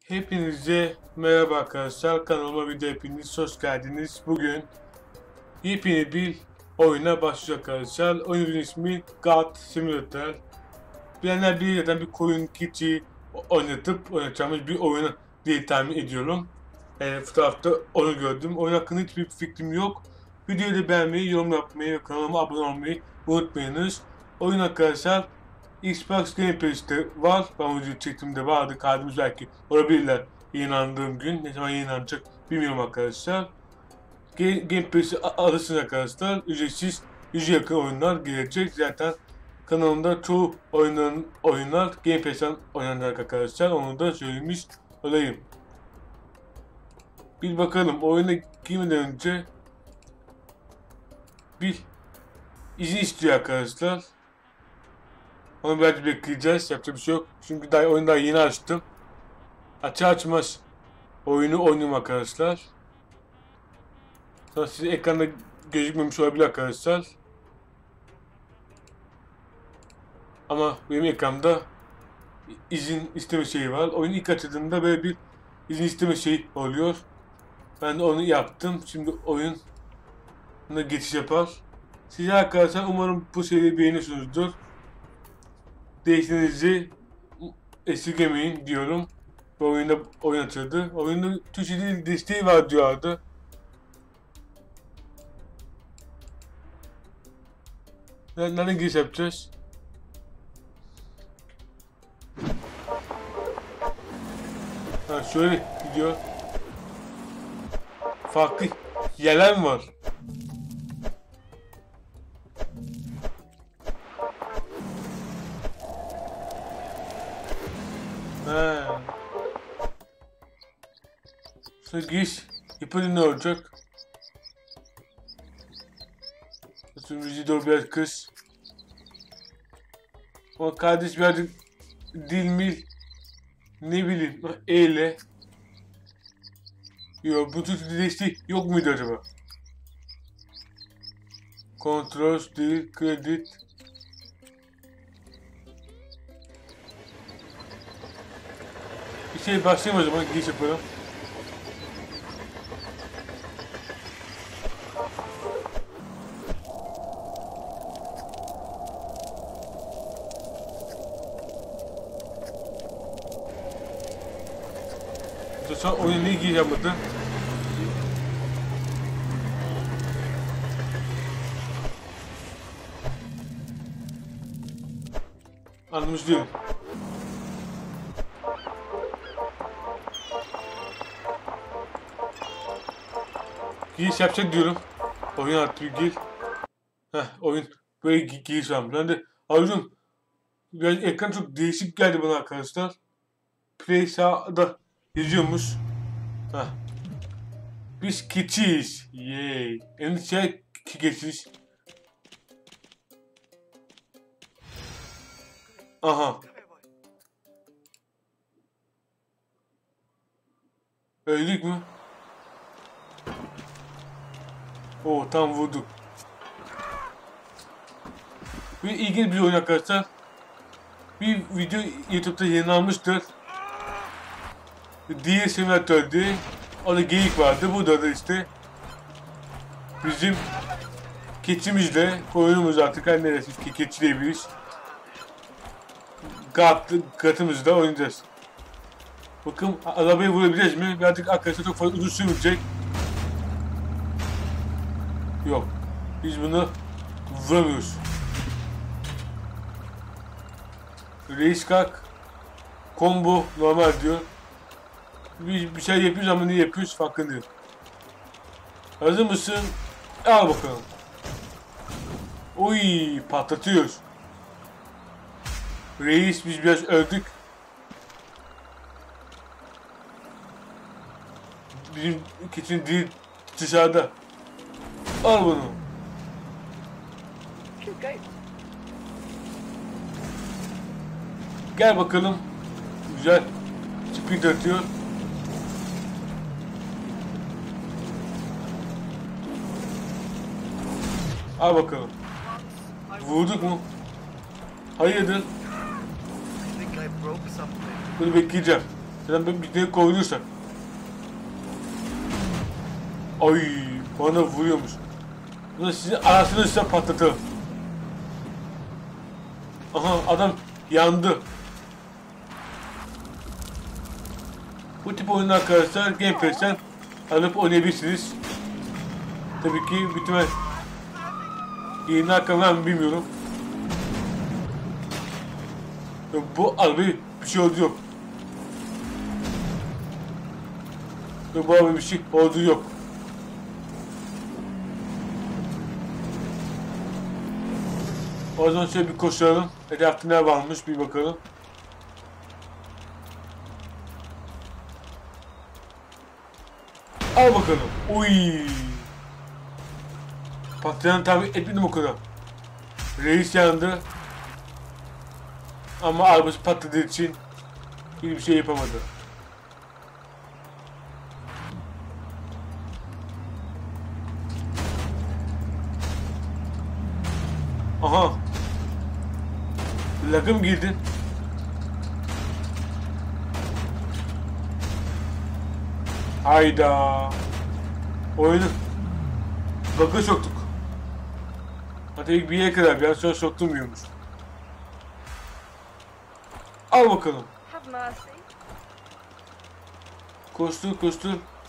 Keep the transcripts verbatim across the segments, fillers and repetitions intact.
Hepinize merhaba arkadaşlar, kanalıma video hepiniz hoş geldiniz. Bugün yepyeni bir oyuna başlayacak arkadaşlar. Oyunun ismi God Simulator. Bilenler bir yerden bir koyun keçi oynatıp oynatacağımız bir oyunu diye tahmin ediyorum. Yani fotoğrafta onu gördüm. Oyun hakkında hiçbir fikrim yok. Videoyu da beğenmeyi, yorum yapmayı ve kanalıma abone olmayı unutmayınız. Oyun arkadaşlar Xbox Game Pass'te var. Ben video çektiğimde vardı. Kaydımız belki olabilirler yayınlandığım gün. Ne zaman yayınlanacak bilmiyorum arkadaşlar. Game Pass'i alırsınız arkadaşlar. Ücretsiz yüze yakın oyunlar gelecek. Zaten kanalımda çoğu oyunların, oyunlar Game Pass'ten oynanacak arkadaşlar. Onu da söylemiş olayım. Bir bakalım, oyuna girmeden önce bir izin istiyor arkadaşlar. Onu biraz bekleyeceğiz. Yapacak bir şey yok. Çünkü daha oyunu daha yeni açtım. Açı açmaz oyunu oynuyorum arkadaşlar. Sonra size ekranda gözükmemiş olabilir arkadaşlar. Ama benim ekranda izin isteme şeyi var. Oyunu ilk açıldığında böyle bir izin isteme şeyi oluyor. Ben de onu yaptım. Şimdi oyuna geçiş yapar. Size arkadaşlar umarım bu seriyi beğeniyorsunuzdur. Değiştiğinizi esirgemeyin diyorum. Bu oyunda oynatıldı. Oyunda Türkçe dil desteği var diyordu. Nereden giriş yapacağız? Ha şöyle gidiyor. Farklı yerler mi var? He. Sonra giriş yapınca ne olacak? Nasıl müziği doğru biraz kız. Ama kardeş birazcık dil mil ne bileyim eyle. Yok bu tür desteği yok muydu acaba? Kontrol, dil, kredi. Bir şey başlayayım o zaman, giriş yapalım. Sonra oyuna ne gireceğim burada? Anlamış değilim. Giriş yapacak diyorum. Oyun attı bir gir. Heh oyun böyle giriş varmış. Ben de ayrıca biraz ekran çok değişik geldi bana arkadaşlar. Play sağda yazıyormuş. Heh. Biz keçiyiz. Yay. Endişe keçiyiz. Aha. Öldük mü? Oo tam vurduk. Bir ilginç bir oyun arkadaşlar. Bir video YouTube'da yayınlanmıştır. Diğer simülatörde orada geyik vardı. Burada da işte bizim keçimizle koyunumuz artık her neresi ki keçi diyebiliriz. Gat, katımızda oynayacağız. Bakın arabayı vurabileceğiz mi? Birazcık arkadaşlar çok fazla uzun sürmeyecek. Yok. Biz bunu vuramıyoruz. Reis kalk. Combo normal diyor. Biz bir şey yapıyoruz ama ne yapıyoruz farkında değil. Hazır mısın? Al bakalım. Oy patlatıyoruz. Reis biz biraz öldük. Bizim keçinin dil dışarıda. Al bunu. Gel bakalım. Güzel. Speed atıyor. Al bakalım. Vurduk mu? Hayırdır? Bunu bekleyeceğim. Sen bir de koyulursan. Ay bana vuruyormuş. Bunu sizin arasını size patlatırım. Aha adam yandı. Bu tip oyunlar arkadaşlar Game Pass'ten alıp oynayabilirsiniz. Tabii ki bütün yayınlar var mı bilmiyorum. Bu abi bir şey oldu yok. Bu abi bir şey oldu yok. O zaman şöyle bir koşalım. Etrafta ne varmış bir bakalım. Al bakalım. Uy. Patlayan tabi etmedim o kadar. Reis yandı. Ama arabası patladığı için hiçbir şey yapamadı. Aha. Lagım girdin. Hayda. Oyunu bug'a soktuk. Hatta ilk bir yere kadar biraz sonra sokturmuyormuş. Al bakalım. Koştur koştur.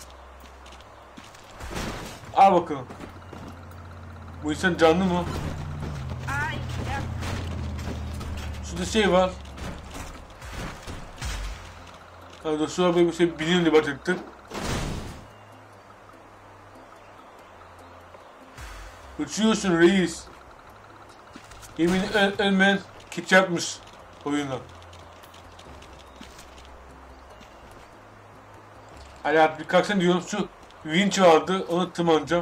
Al bakalım. Bu insan canlı mı? Şurada şey var. Hadi şurada bir şey biliyorum diye batırttım. Uçuyorsun reis. Yemin öl ölmeyen kit yapmış oyunla. Hala bir kalksana diyorum, şu winch vardı, onu tırmanacağım.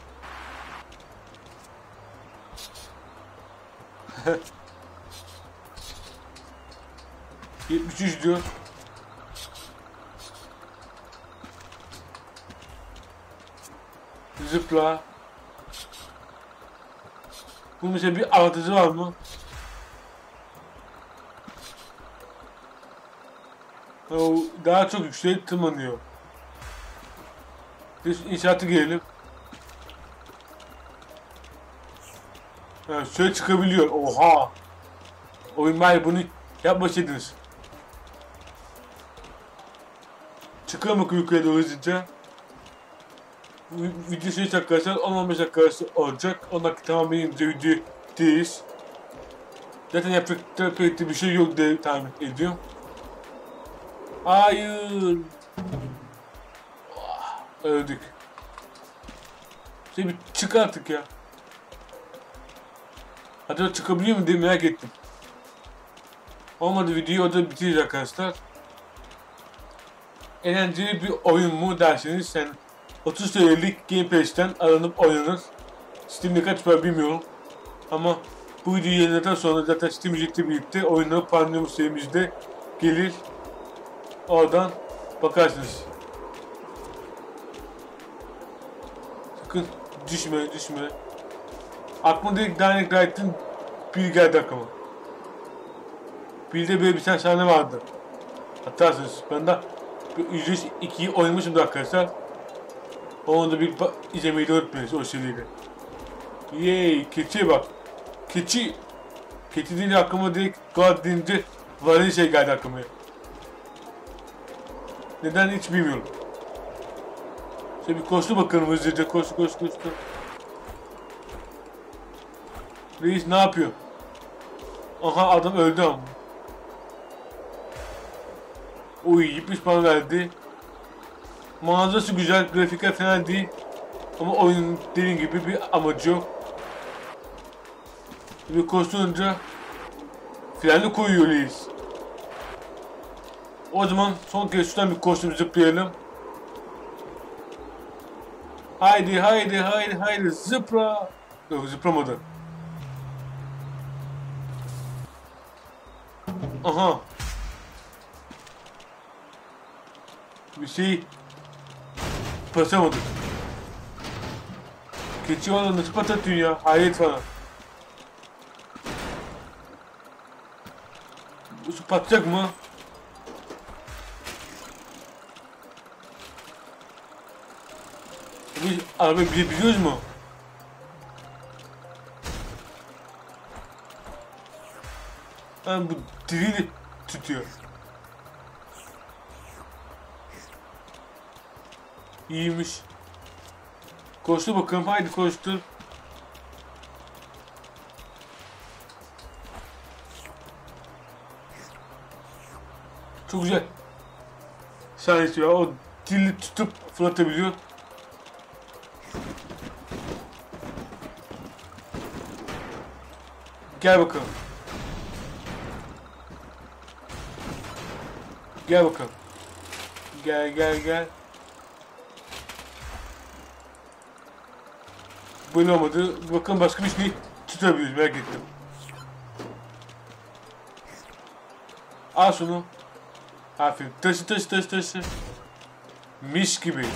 yetmiş üç diyor. Zıpla. Bunun mesela bir avantajı var mı? O daha çok yükseğe tırmanıyor. Biz inşaatı gelelim. Ha, şöyle çıkabiliyor. Oha! Oyun bari bunu yapmasaydınız. Çıkıyor mu yukarı doğru hızlıca? Video şey arkadaşlar on on beş dakika olacak. on dakika tamamlayınca video değil. Zaten yapacak pek bir şey yok diye tahmin ediyorum. Hayır. Öldük. Şey bir çık artık ya. Hatta çıkabiliyor mu diye merak ettim. Olmadı, videoyu orada bitireceğiz arkadaşlar. Eğlenceli bir oyun mu derseniz sen otuz T L'lik Game Pass'ten alınıp oynanır. Steam'de kaç para bilmiyorum. Ama bu videoyu yayınladıktan sonra zaten Steam ücretle birlikte oyunları Pandemic serimizde gelir. Oradan bakarsınız. Sakın düşme düşme. Aklıma direkt Dying Light'ın bir geldi aklıma. Bir de böyle bir tane sahne vardı. Hatırlarsınız. Ben de yüz ikiyi oynamışımdır arkadaşlar. Onu da bir izlemeyi de unutmayınız o seriyle. Yeee, keçiye bak. Keçi. Keçi deyince aklıma direkt God deyince varın şey geldi aklıma. Neden hiç bilmiyorum. Şöyle bir koştu bakalım hızlıca, koştu koştu koştu. Reis ne yapıyor? Aha adam öldü ama. Uy yetmiş bana verdi. Manzarası güzel, grafikler fena değil. Ama oyunun dediğim gibi bir amacı yok. Bir koşturunca frenli koyuyor reis. O zaman son kez şuradan bir koştum, zıplayalım. Haydi haydi haydi haydi zıpla. Yok zıplamadı. Aha. Bir şey basamadık. Keçi valla nasıl patlatıyor ya? Hayret falan. Bu su patlayacak mı? Biz araba binebiliyoruz mu? Yani bu diliyle tutuyor. İyiymiş. Koştur bakalım, haydi koştur. Çok güzel. Şahit ya, o dili tutup fırlatabiliyor. Gel bakalım. Gel bakalım. Gel gel gel. Böyle olmadı. Bakın başka bir şey tutabiliriz, merak ettim. Al şunu. Aferin. Taşı taşı taşı taşı. Mis gibi.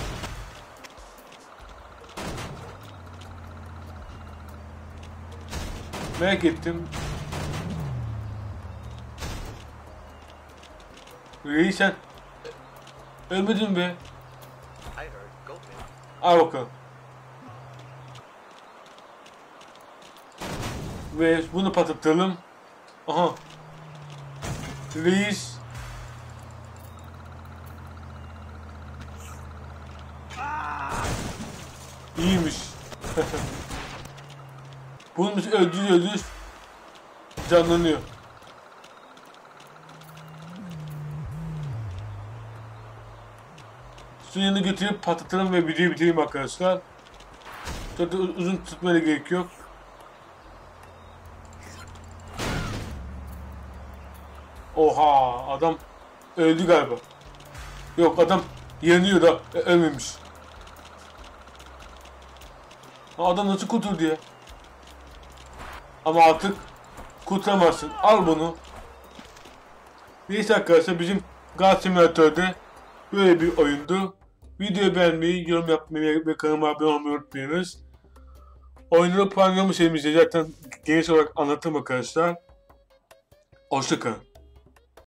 Merak ettim. Reis sen ölmedin be. Al bakalım. Ve bunu patlatalım. Aha. Reis. İyiymiş. Bunu biz öldürüyor öldürüyor. Canlanıyor. Suyun yanına götürüp patlatalım ve videoyu bitireyim arkadaşlar. Çok da uzun tutmaya gerek yok. Oha, adam öldü galiba. Yok, adam yanıyor da e, ölmemiş. Adam nasıl kurtuldu ya? Ama artık kurtulamazsın. Al bunu. Neyse arkadaşlar, bizim God Simulator'da böyle bir oyundu. Videoyu beğenmeyi, yorum yapmayı ve kanalıma abone olmayı unutmayınız. Oyunun puanlama şeyimizde zaten geniş olarak anlatım arkadaşlar. Hoşça kalın.